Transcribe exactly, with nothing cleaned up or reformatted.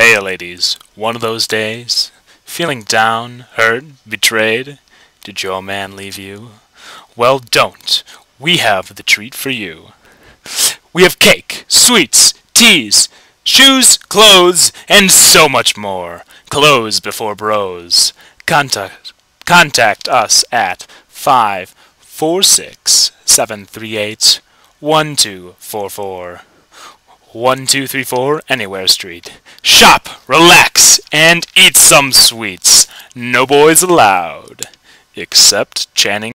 Hey ladies, one of those days? Feeling down, hurt, betrayed? Did your man leave you? Well, don't. We have the treat for you. We have cake, sweets, teas, shoes, clothes, and so much more. Close before bros. Contact, contact us at five four six, seven three eight, one two four four. one two three four Anywhere Street. Shop, relax, and eat some sweets. No boys allowed. Except Channing.